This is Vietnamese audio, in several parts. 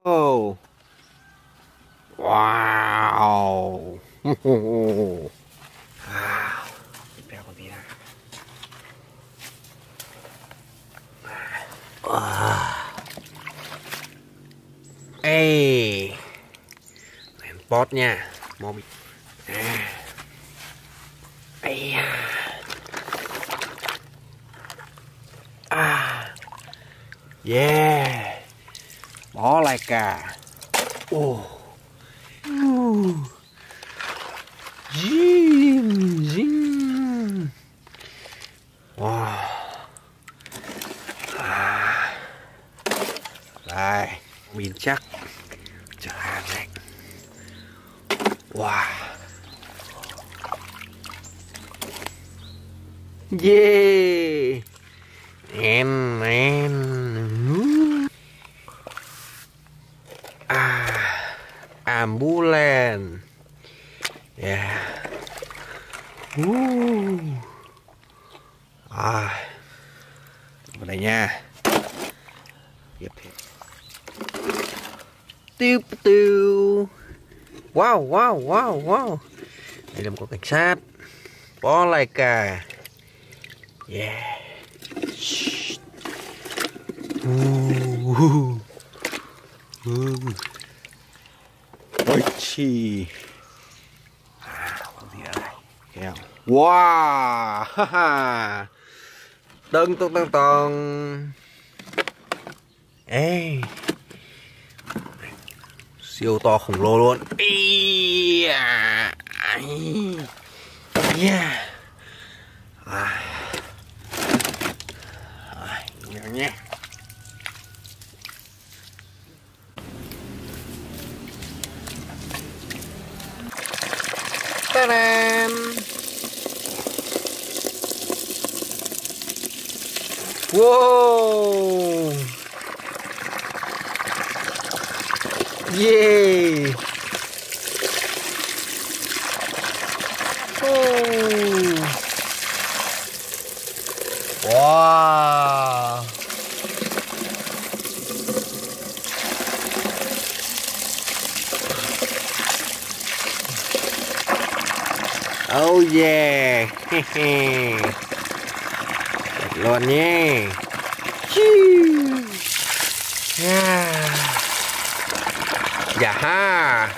Oh. Wow. Wow. Đeo con tí ra. Ê. Đèn pot nha. Mobil. Ây da. Yeah. Bó lại cả. Zim. Wow. Đây, pin chắc. Chở hàng này. Wow. Yeah. En. Ambulans. Yeah. Vào đây nha. Tiêu tiêu. Wow. Đây là một con cảnh sát. Bó lại cả. Yeah. Ôi chi. Con gì ở đây? Kèo. Wow. Tầng. Ê. Siêu to khổng lồ luôn. Yeah. Nhiều nhé. Ta-da! Wow! Yeah! Wow! Oh yeah. Luôn nhé. Yeah. Dạ ha.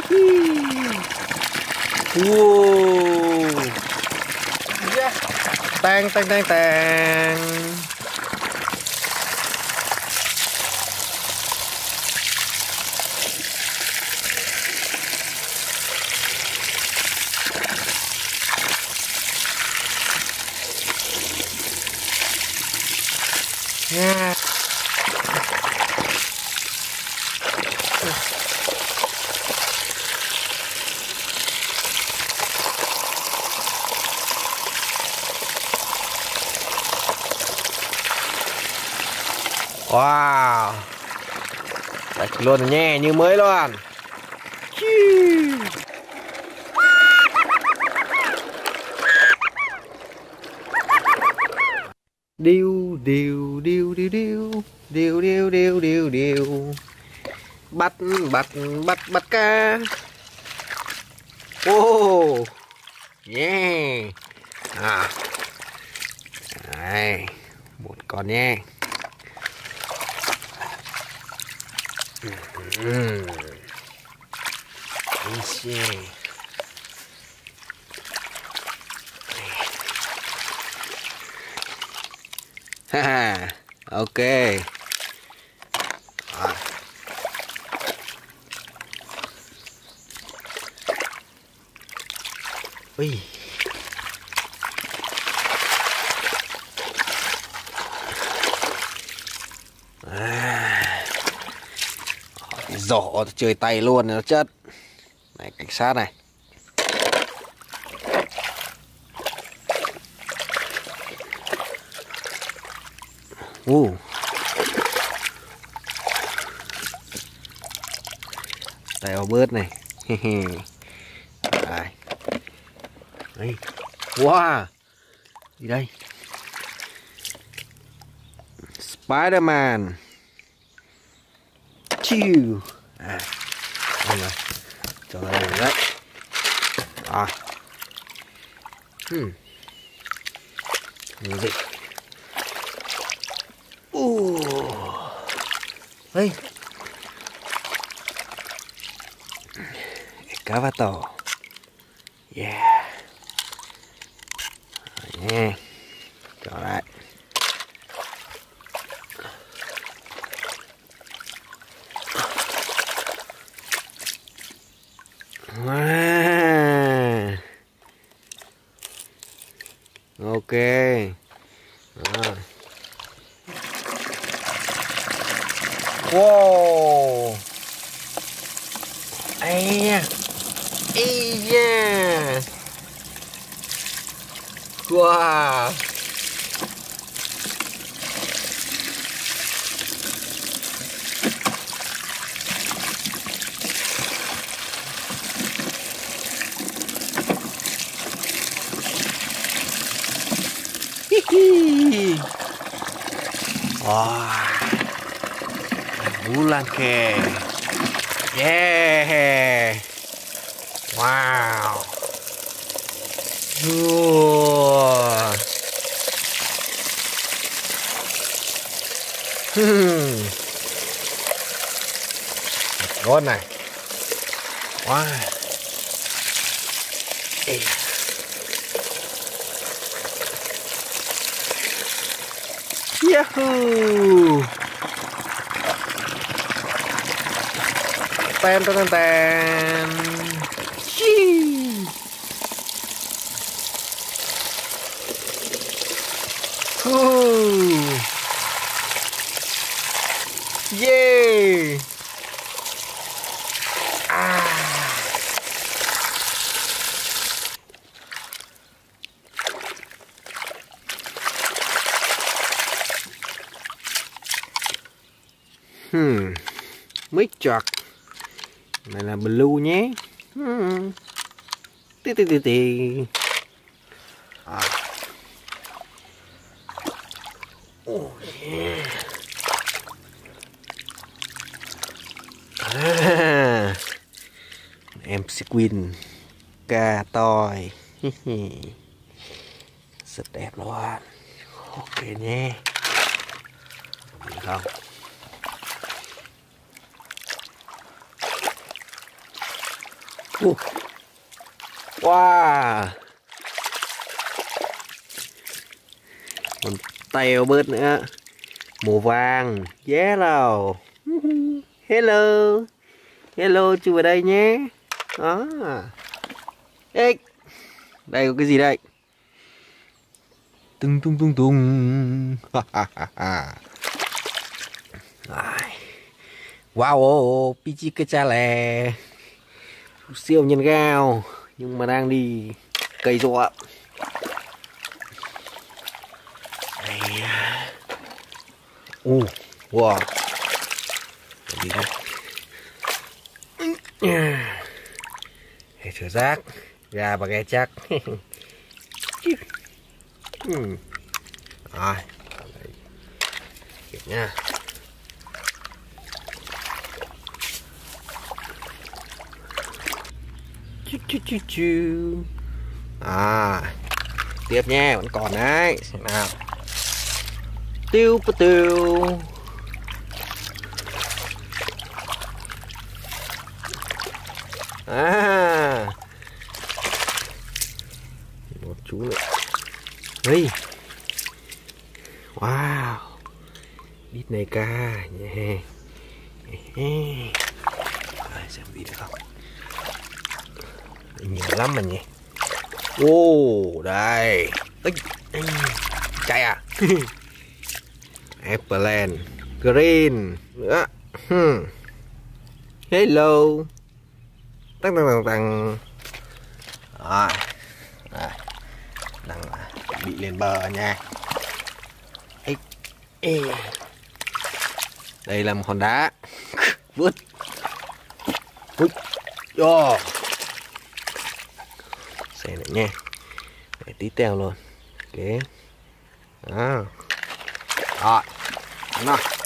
Wow. Yeah. Tang. Yeah. Wow. Sạch luôn rồi nha, như mới luôn. Điêu. Bắt cá. Ô. Yeah. Đây, một con nha. Ha, ok. Ui. Rổ chơi tay luôn nó chất. Này cảnh sát này. Tèo bớt này. Đây. Đây. Wow. Gì đây? Spider-Man. chiu. Đây rồi, cho ra đây đấy. Rồi. Gì? Hey. Cá va tổ. Yeah. Rồi nha. Trở lại. Wow. Ok. Rồi. Wow. Ây da. Ây da. Wow. Hihi. Wow. Bulan ke. Yeah. Wow. Ngon này. Wow. Ê. Yahoo. Ten ten ten. Chii. Yeah. Mic chọt này là blue nhé. Tí tí tí tí. Oh yeah. Em Sequin ca toi. Rất đẹp luôn. Ok nhé. Được không? Wow. Còn tèo bớt nữa. Màu vàng. Yellow. Hello. Hello chú vào đây nhé. Đó. Ê. Đây có cái gì đây? Tung tung tung tung. Wow, pichi cái cha lè. Siêu nhân gao nhưng mà đang đi cây ruộng. Đây. Wow. Đi đây. Hệ thử rác, gà và ghe chắc. Rồi, kịp nha. Tiếp nha, vẫn còn đấy. Xem nào. Tiêu tiêu. Một chú nữa. Ê. Wow. Đít này ca nha. Xem gì được không? Nhiều lắm mà nhỉ. Đây. Chạy à. Apple green nữa. Hello. Tăng tăng tăng tăng. Đang bị lên bờ nha. Đây là một hòn đá. Vứt. Xe này nha. Để tí teo luôn. Ok. Đó. Rồi. Nó.